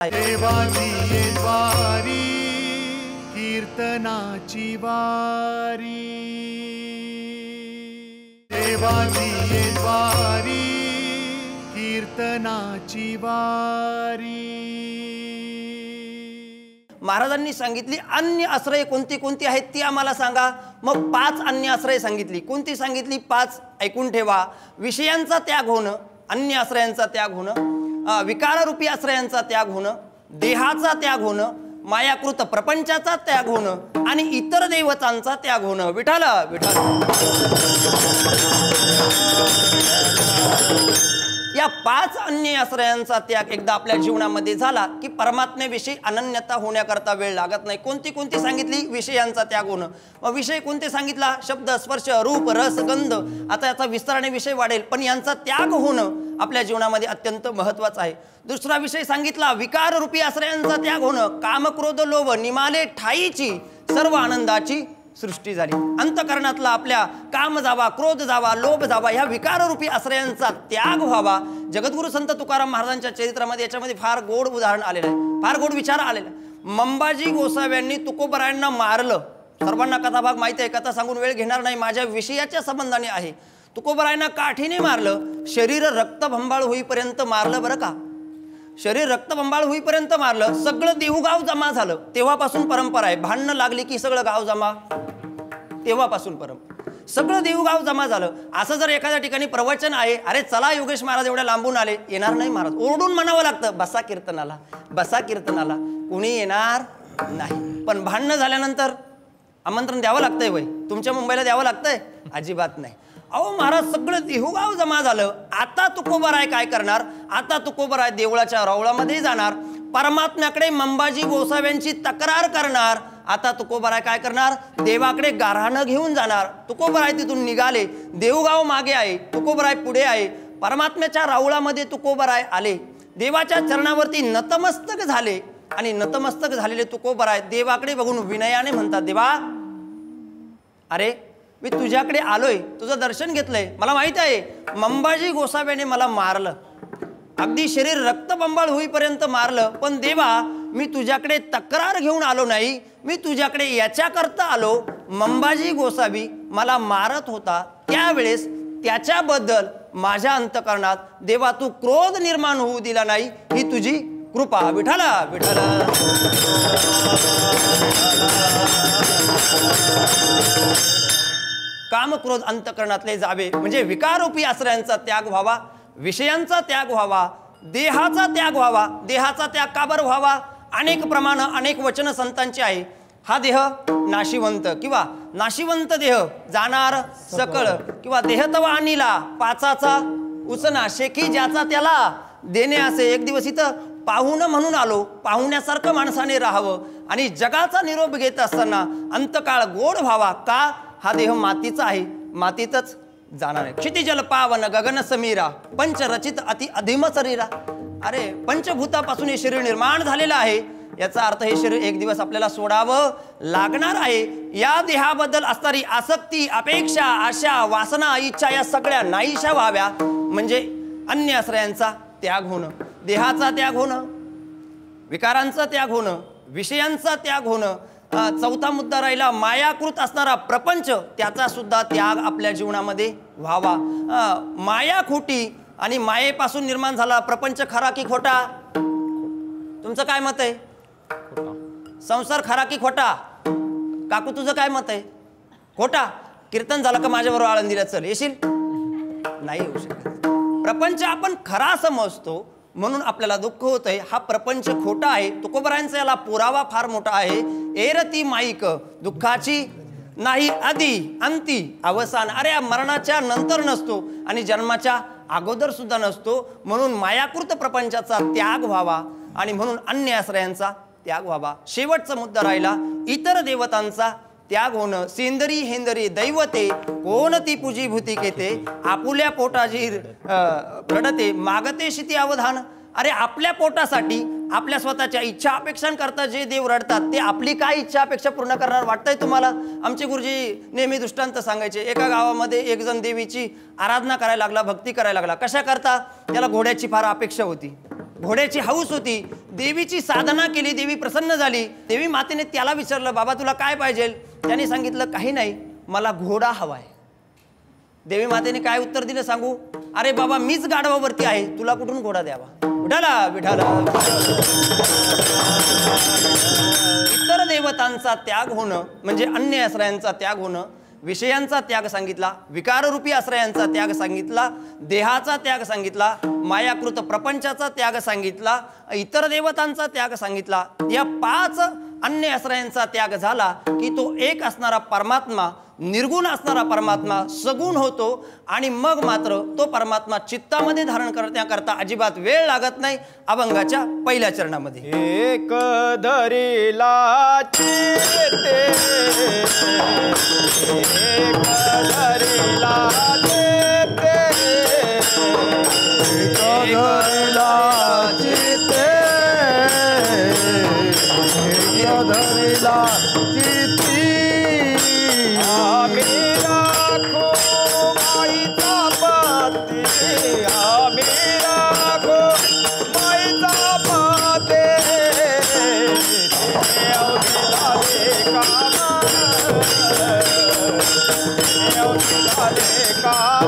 देवाची वारी कीर्तनाची वारी, देवाची वारी कीर्तनाची वारी। महाराजांनी सांगितली अन्य आश्रय कोणती कोणती आहेत ती आम्हाला सांगा। मग 5 अन्य आश्रय सांगितली। कोणती सांगितली? 5 ऐकून ठेवा। विषयांचा त्याग होणं, अन्य आश्रयांचा त्याग होणं, विकाररूपी आश्रयांचा त्याग होणं, देहाचा त्याग होणं, मायाकृत प्रपंचाचा त्याग होणं आणि इतर देवतांचा त्याग होणं। विठ्ठल विठ्ठल। या 5 अन्य आश्रयांचा त्याग एकदा आपल्या जीवनामध्ये झाला की परमात्म्याविषयी अनन्यता होण्याकरता वेळ लागत नाही। कोणती कोणती सांगितली? विषयांचा त्याग होणं। मग विषय कोणते सांगितला? शब्द, स्पर्श, रूप, रस, गंध। आता याचा विस्ताराने विषय वाढेल, पण यांचा त्याग होणं आपल्या जीवनामध्ये अत्यंत महत्त्वाचं आहे। दुसरा विषय सांगितला विकार रूपी आश्रयांचा त्याग होणं। काम, क्रोध, लोभ निमाले ठाईची सर्व आनंदाची सृष्टी झाली। अंतकरणातला आपल्या काम जावा, क्रोध जावा, लोभ जावा, ह्या विकाररूपी आश्रयांचा त्याग व्हावा। जगद्गुरु संत तुकाराम महाराजांच्या चरित्रामध्ये याच्यामध्ये फार गोड उदाहरण आलेलं आहे, फार गोड विचार आलेला आहे। मंबाजी गोसाव्यांनी तुकोबरायांना मारलं। सर्वांना कथाभाग माहिती आहे, कथा सांगून वेळ घेणार नाही, माझ्या विषयाच्या संबंधाने आहे। तुकोबरायांना काठीने मारलं, शरीर रक्तभंबाळ होईपर्यंत मारलं बरं का। शरीर रक्तबंबाळ होईपर्यंत मारलं, सगळं देहूगाव जमा झालं। तेव्हापासून परंपरा आहे, भांडणं लागली की सगळं गाव जमा, तेव्हापासून सगळं देहूगाव जमा झालं। असं जर एखाद्या ठिकाणी प्रवचन आहे, अरे चला योगेश महाराज एवढ्या लांबून आले, येणार नाही महाराज, ओरडून म्हणावं लागतं बसा कीर्तनाला, बसा कीर्तनाला, कोणी येणार नाही। पण भांडणं झाल्यानंतर आमंत्रण द्यावं लागतंय वय, तुमच्या मुंबईला द्यावं लागतंय? अजिबात नाही। अहो महाराज सगळं देहूगाव जमा झालं, आता तुकोबराय काय करणार? आता तुकोबराय देवळाच्या रावळामध्ये जाणार, परमात्म्याकडे मंबाजी गोसाव्यांची तक्रार करणार। आता तुकोबराय काय करणार? देवाकडे गाऱ्हाणं घेऊन जाणार। तुकोबराय तिथून निघाले, देहूगाव मागे आहे, तुकोबराय पुढे आहे। परमात्म्याच्या रावळामध्ये तुकोबराय आले, देवाच्या चरणावरती नतमस्तक झाले आणि नतमस्तक झालेले तुकोबराय देवाकडे बघून विनयाने म्हणतात, देवा अरे मी तुझ्याकडे आलोय, तुझं दर्शन घेतलंय, मला माहित आहे मंबाजी गोसाव्याने मला मारलं, अगदी शरीर रक्तबंबाळ होईपर्यंत मारलं, पण देवा मी तुझ्याकडे तक्रार घेऊन आलो नाही, मी तुझ्याकडे याच्याकरता आलो, मंबाजी गोसावी मला मारत होता त्यावेळेस त्याच्याबद्दल माझ्या अंतकरणात देवा तू क्रोध निर्माण होऊ दिला नाही, ही तुझी कृपा। विठ्ठला विठ्ठला। काम, क्रोध अंतकरणातले जावे, म्हणजे विकारूपी आश्रयांचा त्याग व्हावा, विषयांचा त्याग व्हावा, देहाचा त्याग व्हावा। देहाचा त्याग का बरं व्हावा? अनेक प्रमाण, अनेक वचन संतांचे आहे। हा देह नाशिवंत किंवा नाशिवंत देह जाणार सकळ, किंवा देह तवा आणिला पाचाचा उचना, शेकी ज्याचा त्याला देणे असे। एक दिवस इथं पाहुणं म्हणून आलो, पाहुण्यासारखं माणसाने राहावं आणि जगाचा निरोप घेत असताना अंतकाळ गोड व्हावा। का? हा देह मातीचा आहे, मातीतच जाणार आहे। क्षितिजल पावन गगन समीरा पंचरचित अति अधिम शरीरा। अरे पंचभूतापासून हे शरीर निर्माण झालेलं आहे, याचा अर्थ हे शरीर एक दिवस आपल्याला सोडावं लागणार आहे। या देहाबद्दल असणारी आसक्ती, अपेक्षा, आशा, वासना, इच्छा या सगळ्या नाहीशा व्हाव्या, म्हणजे अन्य आश्रयांचा त्याग होणं, देहाचा त्याग होणं, विकारांचा त्याग होणं, विषयांचा त्याग होणं। चौथा मुद्दा राहिला मायाकृत असणारा प्रपंच, त्याचा सुद्धा त्याग आपल्या जीवनामध्ये व्हावा। माया खोटी आणि मायेपासून निर्माण झाला प्रपंच खरा की खोटा? तुमचं काय मत आहे? संसार खरा की खोटा? काकू तुझं काय मत आहे? खोटा। कीर्तन झालं का माझ्याबरोबर आळंदीला चल, येशील? नाही येऊ शकत। प्रपंच आपण खरा समजतो म्हणून आपल्याला दुःख होत आहे, हा प्रपंच खोटा आहे। तुकोबरायांचा याला पुरावा फार मोठा आहे। एरती माईक दुःखाची नाही आधी अंती अवसान। अरे मरणाच्या नंतर नसतो आणि जन्माच्या अगोदर सुद्धा नसतो, म्हणून मायाकृत प्रपंचाचा त्याग व्हावा आणि म्हणून अन्य आश्रयांचा त्याग व्हावा। शेवटचा मुद्दा राहिला इतर देवतांचा त्याग होणं। सेंदरी हेंदरी दैवते कोणती पूजी भूती केते, आपुल्या पोटाची रडते मागते शिती अवधान। अरे आपल्या पोटासाठी, आपल्या स्वतःच्या इच्छा अपेक्षांकरता जे देव रडतात ते आपली काय इच्छा अपेक्षा पूर्ण करणार वाटतंय तुम्हाला? आमचे गुरुजी नेहमी दृष्टांत सांगायचे, एका गावामध्ये एक जण देवीची आराधना करायला लागला, भक्ती करायला लागला। कशा करता? त्याला घोड्याची फार अपेक्षा होती, घोड्याची हौस होती, देवीची साधना केली, देवी प्रसन्न झाली. देवी मातेने त्याला विचारलं, बाबा तुला काय पाहिजे? त्याने सांगितलं, काही नाही, मला घोडा हवाय. देवी मातेने काय उत्तर दिलं सांगू? अरे बाबा, मीच गाढवावरती आहे, तुला कुठून घोडा द्यावा? विठाला विठाला. इतर देवतांचा त्याग होणं म्हणजे अन्य आश्रयांचा त्याग होणं. विषयांचा त्याग सांगितला, विकाररूपी आश्रयांचा त्याग सांगितला, देहाचा त्याग सांगितला, मायाकृत प्रपंचाचा त्याग सांगितला, इतर देवतांचा त्याग सांगितला. या 5 अन्य आश्रयांचा त्याग झाला की तो एक असणारा परमात्मा, निर्गुण असणारा परमात्मा सगुण होतो. आणि मग मात्र तो परमात्मा चित्तामध्ये धारण करण्याकरता अजिबात वेळ लागत नाही. अभंगाच्या पहिल्या चरणामध्ये एक धरिला चित्ते, एक धरिला चित्ते, एक धरिला चित्ते, एक धरिला चित्ती. आम्ही राखो माईचा पती, आम्ही राखो माईचा पती. देव दिलाले काम, देव दिलाले काम.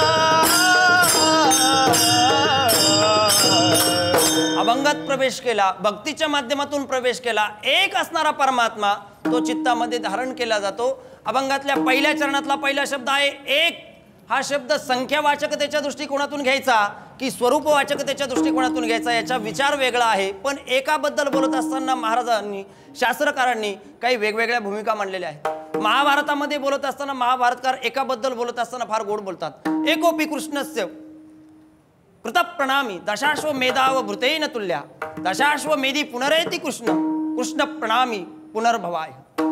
अभंगात प्रवेश केला, भक्तीच्या माध्यमातून प्रवेश केला. एक असणारा परमात्मा तो चित्तामध्ये धारण केला जातो. अभंगातल्या पहिल्या चरणातला पहिला शब्द आहे एक. हा शब्द संख्यावाचकतेच्या दृष्टिकोनातून घ्यायचा की स्वरूपवाचकतेच्या दृष्टिकोनातून घ्यायचा याचा विचार वेगळा आहे. पण एकाबद्दल बोलत असताना महाराजांनी, शास्त्रकारांनी काही वेगवेगळ्या भूमिका मांडलेल्या आहेत. महाभारतामध्ये बोलत असताना महाभारतकार एकाबद्दल बोलत असताना फार गोड बोलतात. एकोपी कृष्णस्य कृतप्रणामी दशाश्व मेधाव भृतेन तुल्या, दशाश्व मेधी पुनरेती कृष्ण, कृष्ण प्रणामी पुनर्भवाय.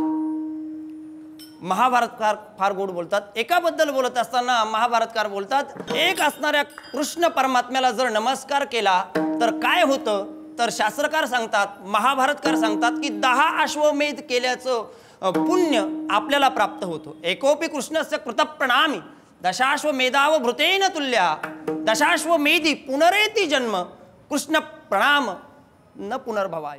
महाभारतकार फार गोड बोलतात. एकाबद्दल बोलत असताना महाभारतकार बोलतात, एक असणाऱ्या कृष्ण परमात्म्याला जर नमस्कार केला तर काय होतं? तर शास्त्रकार सांगतात, महाभारतकार सांगतात की 10 अश्वमेध केल्याचं पुण्य आपल्याला प्राप्त होतो. एकोपी कृष्णस्य कृतप्रणामी दशाश्वमेधाव भृतेन तुल्या, दशाश्वमेधी पुनरेती जन्म, कृष्ण प्रणाम न पुनर्भवाय.